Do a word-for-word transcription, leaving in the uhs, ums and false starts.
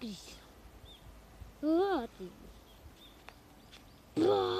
くりした。うわーっていう。ブワ